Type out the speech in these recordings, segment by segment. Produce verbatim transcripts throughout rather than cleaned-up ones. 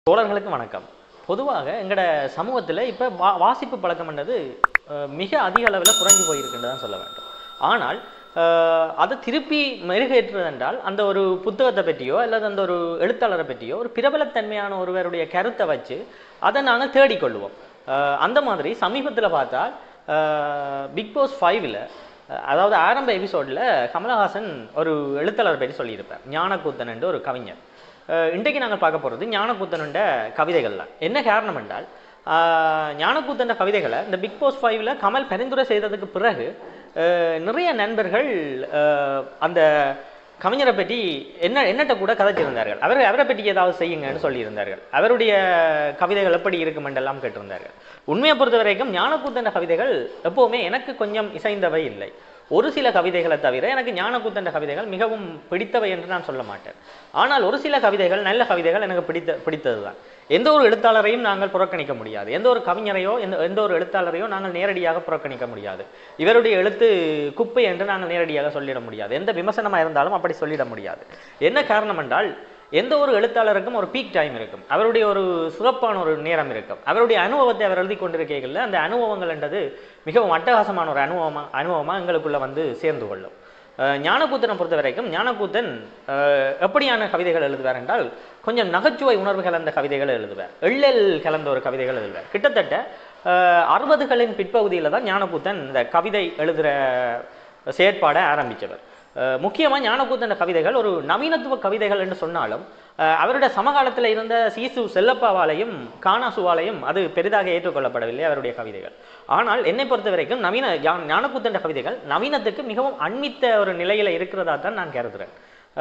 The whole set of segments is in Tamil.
தோழர்களுக்கு வணக்கம். பொதுவாக எங்கட சமூகத்தில் இப்போ வா வாசிப்பு பழக்கம் என்றது மிக அதிக அளவில் குறைஞ்சி போயிருக்குன்னு தான் சொல்ல வேண்டும். ஆனால் அதை திருப்பி மெருகேற்றுவது என்றால் அந்த ஒரு புத்தகத்தை பற்றியோ அல்லது அந்த ஒரு எழுத்தாளரை பற்றியோ ஒரு பிரபலத்தன்மையான ஒருவருடைய கருத்தை வச்சு அதை நாங்கள் தேடிக்கொள்வோம். அந்த மாதிரி சமீபத்தில் பார்த்தால் பிக் பாஸ் ஃபைவ்ல அதாவது ஆரம்ப எபிசோடில் கமல்ஹாசன் ஒரு எழுத்தாளரை பற்றி சொல்லியிருப்பார். ஞானக்கூத்தன் என்று ஒரு கவிஞர். இன்றைக்கு நாங்கள் பார்க்க போகிறது ஞானக்கூத்தனுண்ட கவிதைகள் தான். என்ன காரணம் என்றால் ஞானக்கூத்தன் கவிதைகளை இந்த பிக் பாஸ் ஃபைவ்ல கமல் பரிந்துரை செய்ததுக்கு பிறகு நிறைய நண்பர்கள் அந்த கவிஞரை பற்றி என்ன என்னட்ட கூட கதைச்சிருந்தார்கள். அவர் அவரை பற்றி ஏதாவது செய்யுங்கன்னு சொல்லியிருந்தார்கள். அவருடைய கவிதைகள் எப்படி இருக்கும் என்றெல்லாம் கேட்டிருந்தார்கள். உண்மையை பொறுத்த வரைக்கும் ஞானக்கூத்தன் கவிதைகள் எப்போவுமே எனக்கு கொஞ்சம் இசைந்தவை இல்லை. ஒரு சில கவிதைகளை தவிர எனக்கு ஞானக்கூத்தன் கவிதைகள் மிகவும் பிடித்தவை என்று நான் சொல்ல மாட்டேன். ஆனால் ஒரு சில கவிதைகள் நல்ல கவிதைகள் எனக்கு பிடித்த பிடித்தது தான். எந்த ஒரு எழுத்தாளரையும் நாங்கள் புறக்கணிக்க முடியாது. எந்த ஒரு கவிஞரையோ எந்த எந்த ஒரு எழுத்தாளரையோ நாங்கள் நேரடியாக புறக்கணிக்க முடியாது. இவருடைய எழுத்து குப்பை என்று நாங்கள் நேரடியாக சொல்லிட முடியாது. எந்த விமர்சனமாக இருந்தாலும் அப்படி சொல்லிட முடியாது. என்ன காரணம் என்றால் எந்த ஒரு எழுத்தாளருக்கும் ஒரு பீக் டைம் இருக்கும். அவருடைய ஒரு சிறப்பான ஒரு நேரம் இருக்கும். அவருடைய அனுபவத்தை அவர் எழுதி கொண்டிருக்கைகளில் அந்த அனுபவங்கள் என்றது மிகவும் அட்டகாசமான ஒரு அனுபவமாக அனுபவமாக எங்களுக்குள்ளே வந்து சேர்ந்து கொள்ளும். ஞானக்கூத்தனை பொறுத்த வரைக்கும் ஞானக்கூத்தன் எப்படியான கவிதைகள் எழுதுவார் என்றால் கொஞ்சம் நகைச்சுவை உணர்வு கலந்த கவிதைகள் எழுதுவார். எள்ளல் கலந்த ஒரு கவிதைகள் எழுதுவார். கிட்டத்தட்ட அறுபதுகளின் பிற்பகுதியில் தான் ஞானக்கூத்தன் இந்த கவிதை எழுதுகிற செயற்பாடை ஆரம்பித்தவர். முக்கியமாக ஞானக்கூத்தன் கவிதைகள் ஒரு நவீனத்துவ கவிதைகள் என்று சொன்னாலும் அவருடைய சமகாலத்தில் இருந்த சீசு செல்லப்பாவாலையும் காணாசுவாலையும் அது பெரிதாக ஏற்றுக்கொள்ளப்படவில்லை அவருடைய கவிதைகள். ஆனால் என்னை பொறுத்த வரைக்கும் நவீன ஞானக்கூத்தன் கவிதைகள் நவீனத்துக்கு மிகவும் அண்மித்த ஒரு நிலையில் இருக்கிறதா தான் நான் கருதுகிறேன்.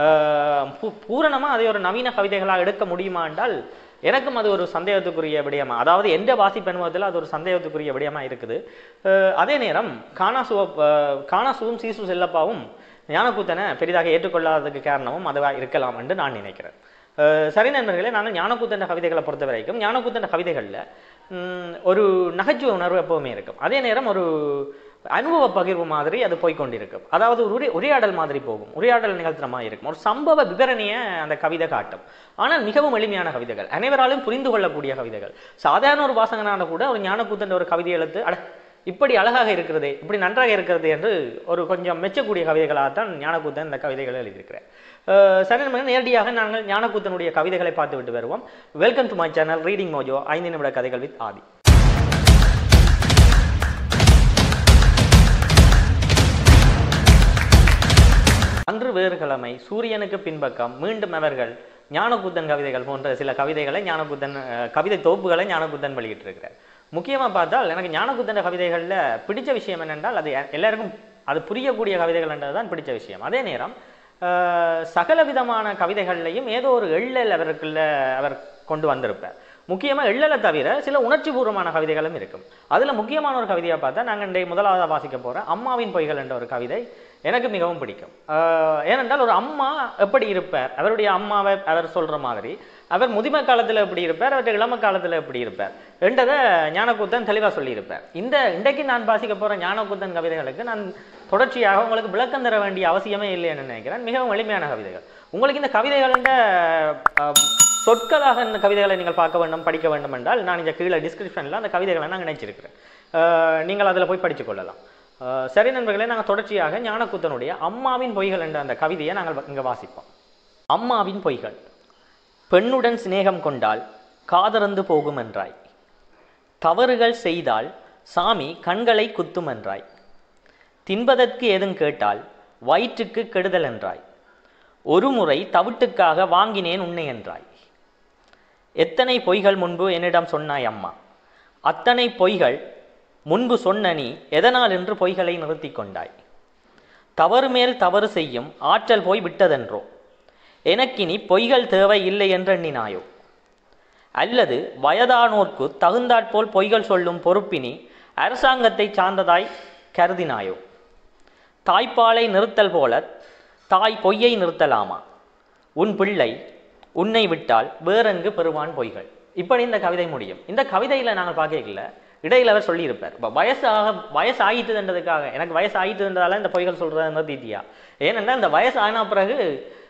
பூரணமாக அதை ஒரு நவீன கவிதைகளாக எடுக்க முடியுமா என்றால் எனக்கும் அது ஒரு சந்தேகத்துக்குரிய விடயமா, அதாவது எந்த வாசிப்பு அனுபவத்தில் அது ஒரு சந்தேகத்துக்குரிய விடயமா இருக்குது. அதே நேரம் காணாசுவ காணாசுவும் சீசு செல்லப்பாவும் ஞானக்கூத்தனை பெரிதாக ஏற்றுக்கொள்ளாததுக்கு காரணமும் அதுவாக இருக்கலாம் என்று நான் நினைக்கிறேன். சரி நண்பர்களே, நாங்கள் ஞானக்கூத்தன் கவிதைகளை பொறுத்த வரைக்கும் ஞானக்கூத்தன் கவிதைகளில் ஒரு நகைச்சுவை உணர்வு எப்போவுமே இருக்கும். அதே நேரம் ஒரு அனுபவ பகிர்வு மாதிரி அது போய்கொண்டிருக்கும். அதாவது ஒரு உரையாடல் மாதிரி போகும், உரையாடல் நிகழ்த்துற மாதிரி இருக்கும். ஒரு சம்பவ விவரணியை அந்த கவிதை காட்டும். ஆனால் மிகவும் எளிமையான கவிதைகள், அனைவராலும் புரிந்து கொள்ளக்கூடிய கவிதைகள். சாதாரண ஒரு வாசகனான கூட ஒரு ஞானக்கூத்தன் ஒரு கவிதை எழுத்து அட இப்படி அழகாக இருக்கிறது, இப்படி நன்றாக இருக்கிறது என்று ஒரு கொஞ்சம் மெச்சக்கூடிய கவிதைகளாகத்தான் ஞானக்கூத்தன் இந்த கவிதைகளை எழுதியிருக்கிறேன். சரி, நேரடியாக நாங்கள் ஞானக்கூத்தனுடைய கவிதைகளை பார்த்து விட்டு வருவோம். Welcome to my channel Reading Mojo, ஐந்து நிமிட கதைகள் வித் ஆதி. அன்று வேறு கிழமை, சூரியனுக்கு பின்பக்கம், மீண்டும் அவர்கள், ஞானக்கூத்தன் கவிதைகள் போன்ற சில கவிதைகளை ஞானக்கூத்தன் கவிதை தொகுப்புகளை ஞானக்கூத்தன் வெளியிட்டிருக்கிறார். முக்கியமாக பார்த்தால் எனக்கு ஞானக்கூத்தன் கவிதைகளில் பிடித்த விஷயம் என்னென்றால் அது எல்லாருக்கும் அது புரியக்கூடிய கவிதைகள் என்றது தான் பிடித்த விஷயம். அதே நேரம் சகல விதமான கவிதைகள்லையும் ஏதோ ஒரு எள்ளல் அவருக்குள்ள அவர் கொண்டு வந்திருப்பார். முக்கியமாக எள்ளலை தவிர சில உணர்ச்சி பூர்வமான கவிதைகளும் இருக்கும். அதில் முக்கியமான ஒரு கவிதையாக பார்த்தா நாங்கள் இன்றைய முதலாவதாக வாசிக்க போகிற அம்மாவின் பொய்கள் என்ற ஒரு கவிதை எனக்கு மிகவும் பிடிக்கும். ஏனென்றால் ஒரு அம்மா எப்படி இருப்பார், அவருடைய அம்மாவை அவர் சொல்கிற மாதிரி அவர் முதுமை காலத்தில் எப்படி இருப்பார், அவருடைய இளம காலத்தில் எப்படி இருப்பார் என்றதை ஞானக்கூத்தன் தெளிவாக சொல்லியிருப்பார். இந்த இன்றைக்கு நான் வாசிக்க போகிற ஞானக்கூத்தன் கவிதைகளுக்கு நான் தொடர்ச்சியாக உங்களுக்கு விளக்கம் தர வேண்டிய அவசியமே இல்லைன்னு நினைக்கிறேன். மிகவும் எளிமையான கவிதைகள். உங்களுக்கு இந்த கவிதைகள சொற்களாக இந்த கவிதைகளை நீங்கள் பார்க்க வேண்டும், படிக்க வேண்டும் என்றால் நான் இந்த கீழே டிஸ்கிரிப்ஷனில் அந்த கவிதைகளை நான் நினைச்சிருக்கிறேன். நீங்கள் அதில் போய் படித்து கொள்ளலாம். சரி நண்பர்களே, நாங்கள் தொடர்ச்சியாக ஞானக்கூத்தனுடைய அம்மாவின் பொய்கள் என்ற அந்த கவிதையை நாங்கள் இங்கே வாசிப்போம். அம்மாவின் பொய்கள். பெண்ணுடன் சிநேகம் கொண்டால் காதறந்து போகும் என்றாய், தவறுகள் செய்தால் சாமி கண்களை குத்தும் என்றாய், தின்பதற்கு ஏதும் கேட்டால் வயிற்றுக்கு கெடுதல் என்றாய், ஒரு முறை தவிட்டுக்காக வாங்கினேன் உன்னை என்றாய், எத்தனை பொய்கள் முன்பு என்னிடம் சொன்னாய் அம்மா, அத்தனை பொய்கள் முன்பு சொன்ன நீ எதனால் என்று பொய்களை நிறுத்தி கொண்டாய், தவறு மேல் தவறு செய்யும் ஆற்றல் போய் விட்டதென்றோ, எனக்கினி பொய்கள் தேவை இல்லை என்றெண்ணினாயோ, அல்லது வயதானோர்க்கு தகுந்தாற்போல் பொய்கள் சொல்லும் பொறுப்பினி அரசாங்கத்தை சார்ந்ததாய் கருதினாயோ, தாய்ப்பாலை நிறுத்தல் போல தாய் பொய்யை நிறுத்தலாமா, உன் பிள்ளை உன்னை விட்டால் வேறெங்கு பெறுவான் பொய்கள். இப்படி இந்த கவிதை முடியும். இந்த கவிதையில் நாங்கள் பார்க்கல இடையில் அவர் சொல்லியிருப்பார், இப்போ வயசாக வயசு ஆகிட்டுன்றதுக்காக எனக்கு வயசு ஆகிட்டுன்றதால இந்த பொய்கள் சொல்கிறத நிறுத்திட்டியா, ஏனென்றால் இந்த வயசு ஆன பிறகு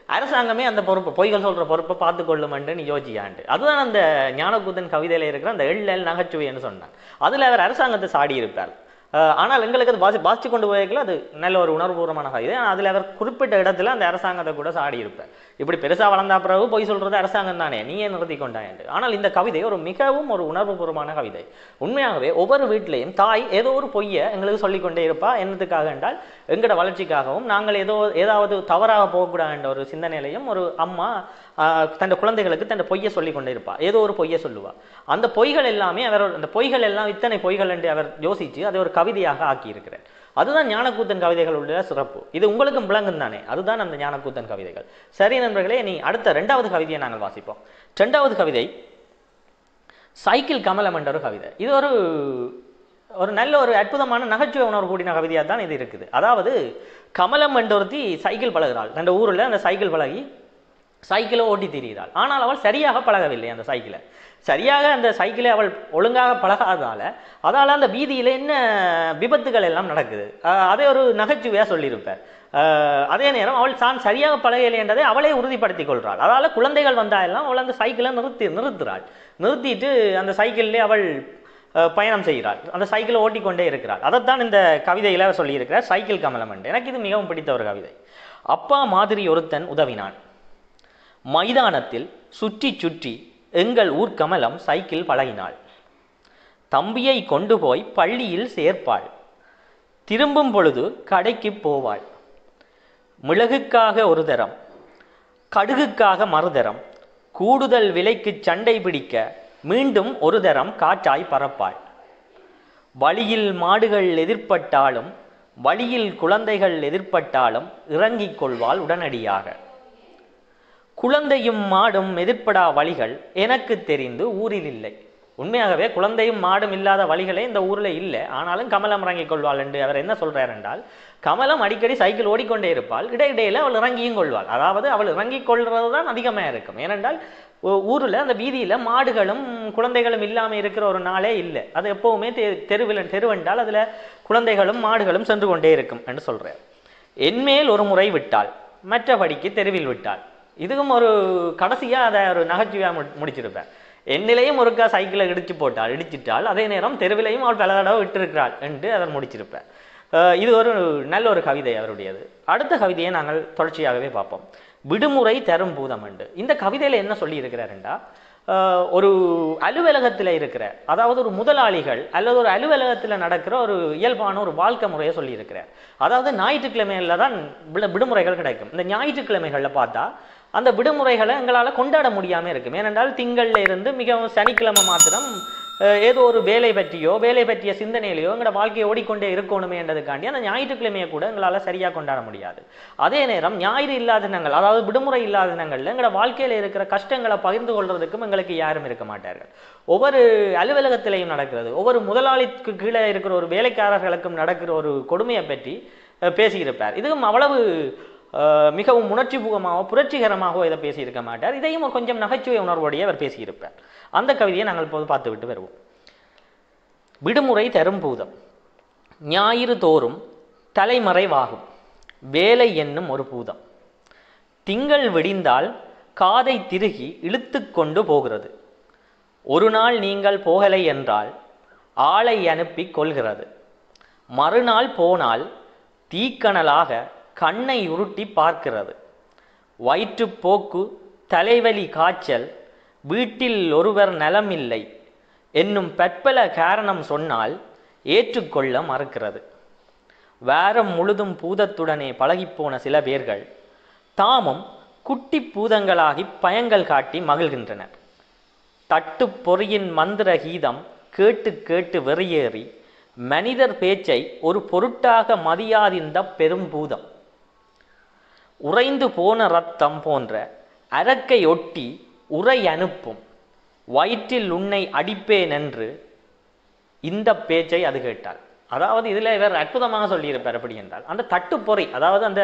அரசாங்கமே அந்த பொறுப்பு பொய்கள் சொல்ற பொறுப்பை பார்த்து கொள்ளுமென்று நீ யோசிக்காண்டு. அதுதான் அந்த ஞானக்கூத்தன் கவிதையில இருக்கிற அந்த எள்ளல் நகைச்சுவைன்னு சொன்னான். அதுல அவர் அரசாங்கத்தை சாடி இருப்பார். ஆனால் எங்களுக்கு அது பாசி பாசிச்சு கொண்டு போயிருக்கல அது நல்ல ஒரு உணர்வுபூர்வமான கவிதை. அதில் அவர் குறிப்பிட்ட இடத்துல அந்த அரசாங்கத்தை கூட சாடி இருப்பார். இப்படி பெருசா வளர்ந்தா பிறகு பொய் சொல்றது அரசாங்கம் தானே, நீயே நிறுத்தி கொண்டாயண்டு. ஆனால் இந்த கவிதை ஒரு மிகவும் ஒரு உணர்வுபூர்வமான கவிதை. உண்மையாகவே ஒவ்வொரு வீட்டிலையும் தாய் ஏதோ ஒரு பொய்யை எங்களுக்கு சொல்லிக்கொண்டே இருப்பா. என்னத்துக்காக என்றால் எங்களோட வளர்ச்சிக்காகவும் நாங்கள் ஏதோ ஏதாவது தவறாக போகக்கூடாது என்ற ஒரு சிந்தனையிலையும் ஒரு அம்மா தன் குழந்தைகளுக்கு தன் பொய்யை சொல்லி கொண்டே இருப்பா. ஏதோ ஒரு பொய்யை சொல்லுவா. அந்த பொய்கள் எல்லாமே அவர் அந்த பொய்கள் எல்லாம் இத்தனை பொய்கள் என்று அவர் யோசிச்சு அதை ஒரு கவிதையாக ஆக்கி இருக்கிறார். அதுதான் ஞானக்கூத்தன் கவிதைகள் உள்ள சிறப்பு. இது உங்களுக்கும் விளங்கும் தானே, அதுதான் அந்த ஞானக்கூத்தன் கவிதைகள். சரி நண்பர்களே, நீ அடுத்த இரண்டாவது கவிதையை நாங்கள் வாசிப்போம். இரண்டாவது கவிதை சைக்கிள் கமலம் என்ற ஒரு கவிதை. இது ஒரு ஒரு நல்ல ஒரு அற்புதமான நகைச்சுவை உணர்வு கூடின கவிதையாக தான் இது இருக்குது. அதாவது கமலம் என்ற ஒருத்தி சைக்கிள் பழகிறாள். அந்த ஊரில் அந்த சைக்கிள் பழகி சைக்கிளை ஓட்டி திரிகிறாள். ஆனால் அவள் சரியாக பழகவில்லை. அந்த சைக்கிளை சரியாக அந்த சைக்கிளை அவள் ஒழுங்காக பழகாதால அதால் அந்த வீதியில் என்ன விபத்துகள் எல்லாம் நடக்குது. அதே ஒரு நகைச்சுவையாக சொல்லியிருப்பார். அதே நேரம் அவள் தான் சரியாக பழகலை என்றதை அவளே உறுதிப்படுத்தி கொள்கிறாள். அதால் குழந்தைகள் வந்தாலும் அவள் அந்த சைக்கிளை நிறுத்தி நிறுத்துறாள் நிறுத்திட்டு அந்த சைக்கிள்லேயே அவள் பயணம் செய்கிறாள். அந்த சைக்கிளை ஓட்டிக்கொண்டே இருக்கிறாள். அதைத்தான் இந்த கவிதையில் சொல்லியிருக்கிறார், சைக்கிள் கமலம் என்று. எனக்கு இது மிகவும் பிடித்த ஒரு கவிதை. அப்பா மாதிரி ஒருத்தன் உதவினான். மைதானத்தில் சுற்றி சுற்றி எங்கள் ஊர் கமலம் சைக்கிள் பழகினாள். தம்பியை கொண்டு போய் பள்ளியில் சேர்ப்பாள். திரும்பும் பொழுது கடைக்கு போவாள். மிளகுக்காக ஒரு தரம், கடுகுக்காக மறுதரம், கூடுதல் விலைக்கு சண்டை பிடிக்க மீண்டும் ஒரு தரம் காற்றாய் பறப்பாள். வழியில் மாடுகள் எதிர்பட்டாலும் வழியில் குழந்தைகள் எதிர்பட்டாலும் இறங்கிக் கொள்வாள் உடனடியாக. குழந்தையும் மாடும் எதிர்ப்படா வழிகள் எனக்கு தெரிந்து ஊரில் இல்லை. உண்மையாகவே குழந்தையும் மாடும் இல்லாத வழிகளே இந்த ஊரில் இல்லை. ஆனாலும் கமலம் இறங்கிக் கொள்வாள் என்று அவர் என்ன சொல்றார் என்றால், கமலம் அடிக்கடி சைக்கிள் ஓடிக்கொண்டே இருப்பாள், இடையிடையில அவள் இறங்கியும் கொள்வாள். அதாவது அவள் இறங்கிக் கொள்வது தான் அதிகமாக இருக்கும். ஏனென்றால் ஊரில் அந்த வீதியில் மாடுகளும் குழந்தைகளும் இல்லாமல் இருக்கிற ஒரு நாளே இல்லை. அது எப்போவுமே தெ தெருவில் தெருவென்றால் அதில் குழந்தைகளும் மாடுகளும் சென்று கொண்டே இருக்கும் என்று சொல்கிறார். என்மேல் ஒரு முறை விட்டாள், மற்றபடிக்கு தெருவில் விட்டாள். இதுவும் ஒரு கடைசியாக அதை ஒரு நகைச்சுவையாக முடிச்சிருப்பேன். என்னிலையும் ஒருக்கா சைக்கிளை இடிச்சு போட்டாள் இடிச்சிட்டாள் அதே நேரம் தெருவிலையும் அவள் பல தடவை விட்டிருக்கிறாள் என்று அவர் முடிச்சிருப்பேன். இது ஒரு நல்ல ஒரு கவிதை அவருடையது. அடுத்த கவிதையை நாங்கள் தொடர்ச்சியாகவே பார்ப்போம். விடுமுறை தரும் பூதம் என்று. இந்த கவிதையில் என்ன சொல்லி இருக்கிறாருண்டா, ஒரு அலுவலகத்தில் இருக்கிற, அதாவது ஒரு முதலாளிகள் அல்லது ஒரு அலுவலகத்தில் நடக்கிற ஒரு இயல்பான ஒரு வாழ்க்கை முறையை சொல்லியிருக்கிறார். அதாவது ஞாயிற்றுக்கிழமையில தான் விடுமுறைகள் கிடைக்கும். இந்த ஞாயிற்றுக்கிழமைகளில் பார்த்தா அந்த விடுமுறைகளை எங்களால் கொண்டாட முடியாமல் இருக்கும். ஏனென்றால் திங்கள்ல இருந்து மிகவும் சனிக்கிழமை மாத்திரம் ஏதோ ஒரு வேலை பற்றியோ வேலை பற்றிய சிந்தனையிலையோ எங்களோட வாழ்க்கையை ஓடிக்கொண்டே இருக்கணுமே என்றதுக்காண்டி அந்த ஞாயிற்றுக்கிழமையை கூட எங்களால் சரியாக கொண்டாட முடியாது. அதே நேரம் ஞாயிறு இல்லாத தினங்கள், அதாவது விடுமுறை இல்லாத தினங்கள்ல எங்களோட வாழ்க்கையில் இருக்கிற கஷ்டங்களை பகிர்ந்து கொள்றதுக்கும் எங்களுக்கு யாரும் இருக்க மாட்டார்கள். ஒவ்வொரு அலுவலகத்திலையும் நடக்கிறது, ஒவ்வொரு முதலாளிக்கு கீழே இருக்கிற ஒரு வேலைக்காரர்களுக்கும் நடக்கிற ஒரு கொடுமையை பற்றி பேசியிருப்பார். இதுவும் அவ்வளவு மிகவும் உணர்ச்சி பூகமாக புரட்சிகரமாக இதை பேசியிருக்க மாட்டார். இதையும் ஒரு கொஞ்சம் நகைச்சுவை உணர்வோடையே அவர் பேசியிருப்பார். அந்த கவிதையை நாங்கள் இப்போது பார்த்து விட்டு வருவோம். விடுமுறை தரும் பூதம். ஞாயிறு தோறும் தலைமறைவாகும் வேலை என்னும் ஒரு பூதம். திங்கள் விடிந்தால் காதை திருகி இழுத்து கொண்டு போகிறது. ஒரு நாள் நீங்கள் போகலை என்றால் ஆளை அனுப்பி கொள்கிறது. மறுநாள் போனால் தீக்கணலாக கண்ணை உருட்டி பார்க்கிறது. வயிற்றுப்போக்கு, தலைவலி, காய்ச்சல், வீட்டில் ஒருவர் நலமில்லை என்னும் பற்பல காரணம் சொன்னால் ஏற்றுக்கொள்ள மறுக்கிறது. வாரம் முழுதும் பூதத்துடனே பழகிப்போன சில பேர்கள் தாமும் குட்டி பூதங்களாகி பயங்கள் காட்டி மகிழ்கின்றனர். தட்டு பொறியின் மந்திர கீதம் கேட்டு கேட்டு வெறியேறி மனிதர் பேச்சை ஒரு பொருட்டாக மதியாதிந்த பெரும்பூதம். உறைந்து போன இரத்தம் போன்ற அரக்கை ஒட்டி உரை அனுப்பும் வயிற்றில் உன்னை அடிப்பேன் என்று இந்த பேச்சை அது கேட்டாள். அதாவது இதில் இவர் அற்புதமாக சொல்லியிருப்பார். எப்படி என்றால் அந்த தட்டுப்பொறி, அதாவது அந்த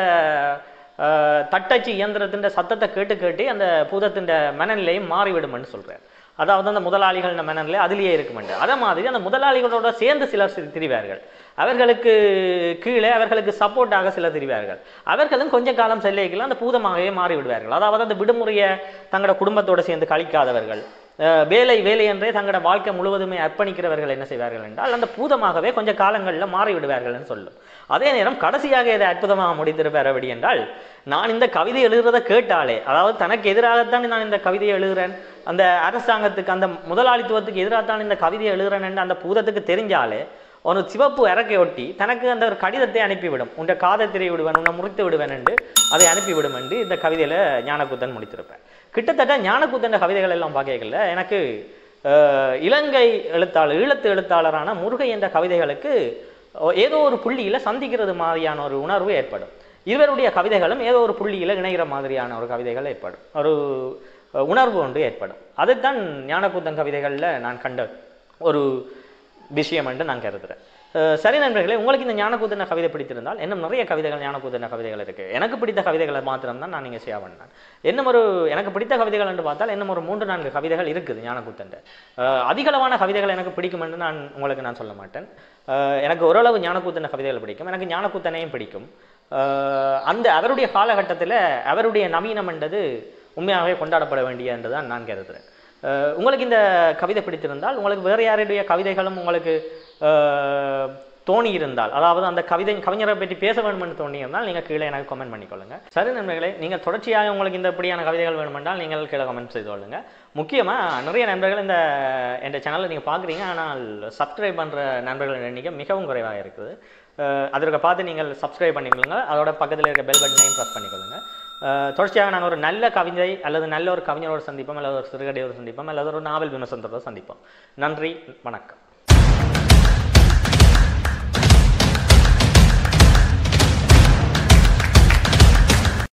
தட்டச்சு இயந்திரத்தின் சத்தத்தை கேட்டு கேட்டு அந்த பூதத்தின் மனநிலையும் மாறிவிடும் என்று சொல்றார். அதாவது அந்த முதலாளிகள் மனநிலை அதிலேயே இருக்குமெண்டு. அதே மாதிரி அந்த முதலாளிகளோட சேர்ந்து சிலர் திரிவார்கள், அவர்களுக்கு கீழே அவர்களுக்கு சப்போர்ட்டாக சிலர் திரிவார்கள். அவர்களும் கொஞ்ச காலம் செல்லைக்குள்ள அந்த பூதமாகவே மாறிவிடுவார்கள். அதாவது அந்த விடுமுறையை தங்களோட குடும்பத்தோடு சேர்ந்து கழிக்காதவர்கள், வேலை வேலை என்றே தங்களோட வாழ்க்கை முழுவதுமே அர்ப்பணிக்கிறவர்கள் என்ன செய்வார்கள் என்றால் அந்த பூதமாகவே கொஞ்ச காலங்களில் மாறிவிடுவார்கள் என்று சொல்லும். அதே நேரம் கடைசியாக இதை அற்புதமாக முடித்திருப்பார். அப்படி என்றால், நான் இந்த கவிதை எழுதுறதை கேட்டாலே, அதாவது தனக்கு எதிராகத்தான் நான் இந்த கவிதையை எழுதுறேன், அந்த அரசாங்கத்துக்கு அந்த முதலாளித்துவத்துக்கு எதிராகத்தான் இந்த கவிதையை எழுதுறேன் என்று அந்த பூதத்துக்கு தெரிஞ்சாலே ஒரு சிவப்பு இறக்கை ஒட்டி தனக்கு அந்த ஒரு கடிதத்தை அனுப்பிவிடும். உன்னை காதை திரை விடுவேன், உன்னை முறித்து விடுவேன் என்று அதை அனுப்பிவிடும் என்று இந்த கவிதையில ஞானக்கூத்தன் முடித்திருப்பேன். கிட்டத்தட்ட ஞானக்கூத்தன் கவிதைகள் எல்லாம் பார்க்கல எனக்கு இலங்கை எழுத்தாளர் ஈழத்து எழுத்தாளரான முருகை என்ற கவிதைகளுக்கு ஏதோ ஒரு புள்ளியில சந்திக்கிறது மாதிரியான ஒரு உணர்வு ஏற்படும். இருவருடைய கவிதைகளும் ஏதோ ஒரு புள்ளியில இணைகிற மாதிரியான ஒரு கவிதைகள் ஏற்படும், ஒரு உணர்வு ஒன்று ஏற்படும். அதுதான் ஞானக்கூத்தன் கவிதைகள்ல நான் கண்ட ஒரு விஷயம் என்று நான் கருதுறேன். சரி நண்பர்களே, உங்களுக்கு இந்த ஞானக்கூத்தன் கவிதை பிடித்திருந்தால் இன்னும் நிறைய கவிதைகள் ஞானக்கூத்தன் கவிதைகள் இருக்கு. எனக்கு பிடித்த கவிதைகளை மாத்திரம் தான் நான் நீங்க ஷேர் பண்ணேன். இன்னும் ஒரு எனக்கு பிடித்த கவிதைகள் என்று பார்த்தால் இன்னும் ஒரு மூன்று நான்கு கவிதைகள் இருக்குது ஞானக்கூத்தன். அதிகளவான கவிதைகள் எனக்கு பிடிக்கும் என்று நான் உங்களுக்கு நான் சொல்ல மாட்டேன். எனக்கு ஓரளவு ஞானக்கூத்தன் கவிதைகள் பிடிக்கும், எனக்கு ஞானக்கூத்தனையும் பிடிக்கும். அந்த அவருடைய காலகட்டத்தில் அவருடைய நவீனம் என்றது உண்மையாகவே கொண்டாடப்பட வேண்டிய என்றுதான் நான் கருதுறேன். உங்களுக்கு இந்த கவிதை பிடித்திருந்தால், உங்களுக்கு வேறு யாருடைய கவிதைகளும் உங்களுக்கு தோணி இருந்தால், அதாவது அந்த கவிதை கவிஞரை பற்றி பேச வேண்டும் என்று தோணி இருந்தால் நீங்கள் கீழே எனக்கு கமெண்ட் பண்ணிக்கொள்ளுங்க. சரி நண்பர்களே, நீங்கள் தொடர்ச்சியாக உங்களுக்கு இந்த இப்படியான கவிதைகள் வேணுமென்றால் நீங்கள் கீழே கமெண்ட் செய்து கொள்ளுங்க. முக்கியமாக நிறைய நண்பர்கள் இந்த என்ற சேனலை நீங்கள் பார்க்குறீங்க, ஆனால் சப்ஸ்கிரைப் பண்ணுற நண்பர்கள் எண்ணிக்கை மிகவும் குறைவாக இருக்குது. அதற்கு பார்த்து நீங்கள் சப்ஸ்கிரைப் பண்ணிக்கொள்ளுங்க, அதோட பக்கத்தில் இருக்க பெல் பட்டனையும் ப்ரெஸ் பண்ணிக்கொள்ளுங்க. தொடர்ச்சியாக நான் ஒரு நல்ல கவிதை அல்லது நல்ல ஒரு கவிஞரோடு சந்திப்போம், அல்லது ஒரு சிறுகதையோடு சந்திப்போம், அல்லது ஒரு நாவல் விமர்சனத்தோடு சந்திப்போம். நன்றி, வணக்கம்.